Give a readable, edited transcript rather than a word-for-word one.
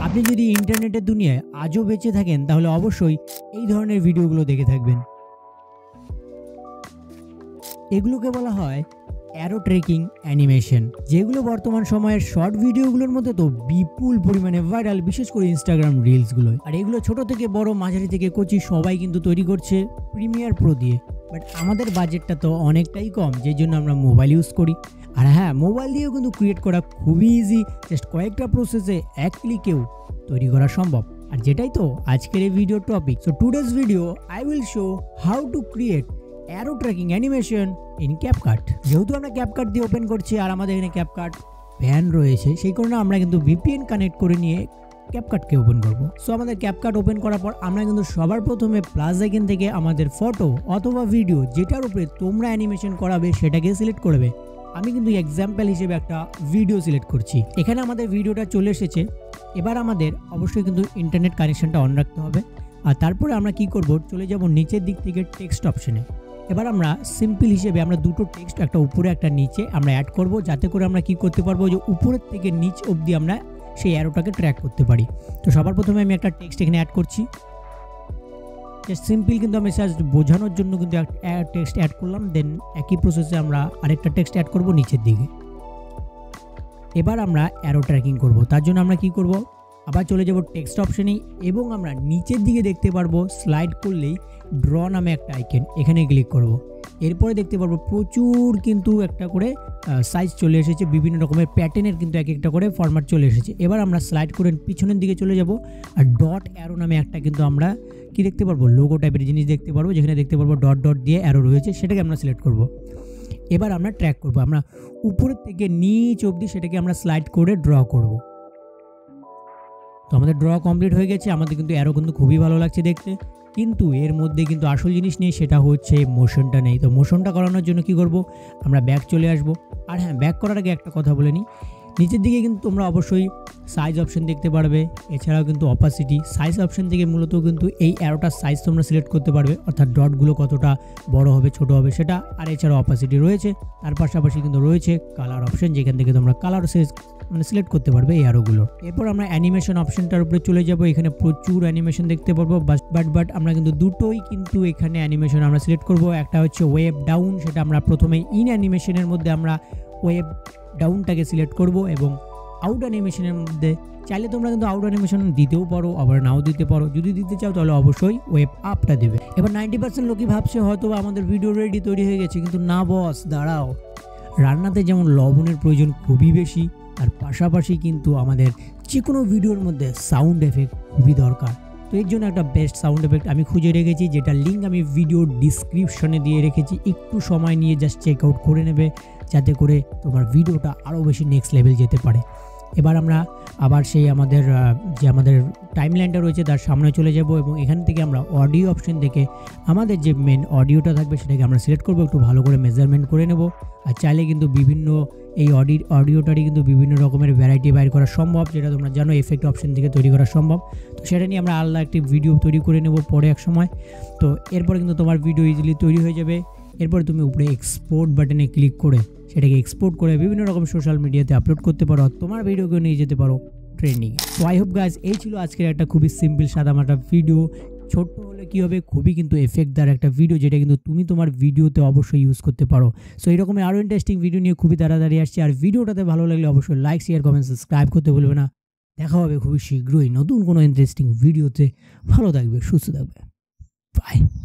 আপনি যদি ইন্টারনেটের দুনিয়ায় আজও বেঁচে থাকেন তাহলে অবশ্যই এই ধরনের ভিডিওগুলো দেখে থাকবেন। এগুলোকে বলা হয় অ্যারো ট্রেকিং অ্যানিমেশন, যেগুলো বর্তমান সময়ের শর্ট ভিডিওগুলোর মধ্যে তো বিপুল পরিমাণে ভাইরাল, বিশেষ করে ইনস্টাগ্রাম রিলসগুলো। আর এগুলো ছোট থেকে বড়, মাঝারি থেকে কচি সবাই কিন্তু তৈরি করছে প্রিমিয়ার প্রো দিয়ে। বাট আমাদের বাজেটটা তো অনেকটাই কম, যে জন্য আমরা মোবাইল ইউজ করি। আর হ্যাঁ, মোবাইল দিয়েও কিন্তু ক্রিয়েট করা খুবই ইজি, জাস্ট কয়েকটা প্রসেসে এক ক্লিকেও তৈরি করা সম্ভব। আর যেটাই তো আজকের এই video topic. So today's video I will show how to create arrow tracking animation in CapCut. যেহেতু আমরা ক্যাপকাট দিয়ে ওপেন করছি আর আমাদের এখানে ক্যাপকাট ভ্যান রয়েছে, সেই কারণে আমরা কিন্তু ভিপিএন কানেক্ট করে নিয়ে ক্যাপকাটকে ওপেন করব। সো আমাদের ক্যাপকাট ওপেন করার পর আমরা কিন্তু সবার প্রথমে প্লাস আইকন থেকে আমাদের ফটো অথবা ভিডিও যেটার উপরে তোমরা অ্যানিমেশন করাবে সেটাকে সিলেক্ট করবে। আমি কিন্তু এক্সাম্পল হিসেবে একটা ভিডিও সিলেক্ট করছি। এখানে আমাদের ভিডিওটা চলে এসেছে। এবার আমাদের অবশ্যই কিন্তু ইন্টারনেট কানেকশনটা অন রাখতে হবে। আর তারপরে আমরা কি করব, চলে যাব নিচের দিক থেকে টেক্সট অপশনে। এবার আমরা সিম্পল হিসেবে আমরা দুটো টেক্সট, একটা উপরে একটা নিচে আমরা অ্যাড করব, যাতে করে আমরা কি করতে পারবো, যে উপরের থেকে নিচ অবধি আমরা সেই অ্যারোটাকে ট্র্যাক করতে পারি। তো সবার প্রথমে আমি একটা টেক্সট এখানে অ্যাড করছি। জাস্ট সিম্পল কিন্তু আমি জাস্ট বোঝানোর জন্য কিন্তু টেক্সট অ্যাড করলাম। দেন একই প্রসেসে আমরা আরেকটা টেক্সট অ্যাড করব নিচের দিকে। এবার আমরা অ্যারো ট্র্যাকিং করব। তার জন্য আমরা কি করব, আবার চলে যাব টেক্সট অপশনে এবং আমরা নিচের দিকে দেখতে পারবো স্লাইড করলেই ড্র নামে একটা আইকন, এখানে ক্লিক করব। এরপরে দেখতে পারবো প্রচুর কিন্তু একটা করে সাইজ চলে এসেছে, বিভিন্ন রকমের প্যাটার্নের কিন্তু এক একটা করে ফরম্যাট চলে এসেছে। এবার আমরা স্লাইড করে পিছনের দিকে চলে যাব আর ডট অ্যারো নামে একটা কিন্তু আমরা কি দেখতে পারবো, লোগো টাইপের জিনিস দেখতে পারবো, যেখানে দেখতে পারবো ডট ডট দিয়ে অ্যারো রয়েছে, সেটাকে আমরা সিলেক্ট করব। এবার আমরা ট্র্যাক করব, আমরা উপরের থেকে নিচ অবধি সেটাকে আমরা স্লাইড করে ড্র করব। তো আমাদের ড্র কমপ্লিট হয়ে গেছে। আমাদের কিন্তু অ্যারো কিন্তু খুবই ভালো লাগছে দেখতে, কিন্তু এর মধ্যে কিন্তু আসল জিনিস নেই, সেটা হচ্ছে মোশনটা নেই। তো মোশনটা করানোর জন্য কি করব, আমরা ব্যাক চলে আসব। আর হ্যাঁ, ব্যাক করার আগে একটা কথা বলে নিই, নিচের দিকে কিন্তু তোমরা অবশ্যই সাইজ অপশন দেখতে পারবে, এছাড়াও কিন্তু অপাসিটি। সাইজ অপশন থেকে মূলত কিন্তু এই অ্যারোটার সাইজ তোমরা সিলেক্ট করতে পারবে, অর্থাৎ ডটগুলো কতটা বড় হবে ছোট হবে সেটা। আর এছাড়াও অপাসিটি রয়েছে, তার পাশাপাশি কিন্তু রয়েছে কালার অপশন, যেখান থেকে তোমরা কালার সিলেক্ট করতে পারবে এই অ্যারোগুলো। এরপর আমরা অ্যানিমেশন অপশনটার উপরে চলে যাব। এখানে প্রচুর অ্যানিমেশন দেখতে পারবো, বাট আমরা কিন্তু দুটোই কিন্তু এখানে অ্যানিমেশন আমরা সিলেক্ট করব। একটা হচ্ছে ওয়েব ডাউন, সেটা আমরা প্রথমে ইন অ্যানিমেশনের মধ্যে আমরা ওয়েব ডাউনটাকে সিলেক্ট করব, এবং আউট অ্যানিমেশনের মধ্যে চাইলে তোমরা কিন্তু আউট অ্যানিমেশন দিতেও পারো, আবার নাও দিতে পারো। যদি দিতে চাও তাহলে অবশ্যই ওয়েব আপটা দেবে। এবার 90% লোকই ভাবছে হয়তো আমাদের ভিডিও রেডি তৈরি হয়ে গেছে, কিন্তু না বস, দাঁড়াও। রান্নাতে যেমন লবণের প্রয়োজন খুবই বেশি, আর পাশাপাশি কিন্তু আমাদের যে কোনো ভিডিওর মধ্যে সাউন্ড এফেক্ট খুবই দরকার। তো এর জন্য একটা বেস্ট সাউন্ড এফেক্ট আমি খুঁজে রেখেছি, যেটা লিঙ্ক আমি ভিডিও ডিসক্রিপশনে দিয়ে রেখেছি। একটু সময় নিয়ে জাস্ট চেক আউট করে নেবে, যাতে করে তোমার ভিডিওটা আরও বেশি নেক্সট লেভেল যেতে পারে। এবার আমরা আবার সেই আমাদের টাইমলাইনটা রয়েছে তার সামনে চলে যাব, এবং এখান থেকে আমরা অডিও অপশন থেকে আমাদের যে মেন অডিওটা থাকবে সেটাকে আমরা সিলেক্ট করব, একটু ভালো করে মেজারমেন্ট করে নেব। আর চাইলে কিন্তু বিভিন্ন এই অডিওটারই কিন্তু বিভিন্ন রকমের ভ্যারাইটি বাইর করা সম্ভব, যেটা তোমরা জানো এফেক্ট অপশন থেকে তৈরি করা সম্ভব। তো সেটা নিয়ে আমরা আলাদা একটি ভিডিও তৈরি করে নেব পরে এক সময়। তো এরপরে কিন্তু তোমার ভিডিও ইজিলি তৈরি হয়ে যাবে। এরপরে তুমি উপরে এক্সপোর্ট বাটনে ক্লিক করে সেটাকে এক্সপোর্ট করে বিভিন্ন রকম সোশ্যাল মিডিয়াতে আপলোড করতে পারো, তোমার ভিডিওকে নিয়ে যেতে পারো trending. So I hope guys, এই ছিল আজকের একটা খুবই সিম্পল সাদামাটা ভিডিও। ছোট্ট হলে কী হবে, খুবই কিন্তু এফেক্টদার একটা ভিডিও, যেটা কিন্তু তুমি তোমার ভিডিওতে অবশ্যই ইউজ করতে পারো। সো এরকমই আরও ইন্টারেস্টিং ভিডিও নিয়ে খুবই তাড়াতাড়ি আসছে। আর ভিডিওটাতে ভালো লাগলে অবশ্যই লাইক, শেয়ার, কমেন্ট, সাবস্ক্রাইব করতে ভুলবে না। দেখা হবে খুবই শীঘ্রই নতুন কোনো ইন্টারেস্টিং ভিডিওতে। ভালো থাকবে, সুস্থ থাকবে, বাই।